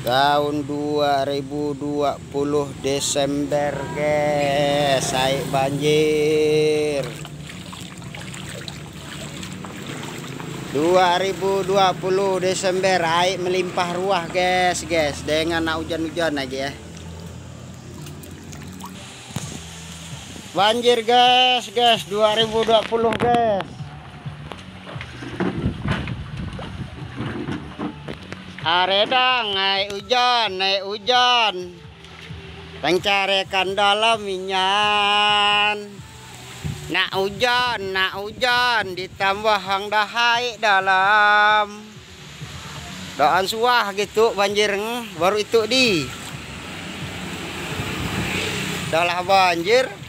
Tahun 2020 Desember guys, air banjir. 2020 Desember, air melimpah ruah guys, dengan hujan-hujan aja ya. Banjir guys, 2020 guys. Aredang naik hujan. Pencarikan dalam minyan. Nak hujan ditambah hang dahai dalam. Doan suah gitu banjir baru itu di. Dah lah banjir.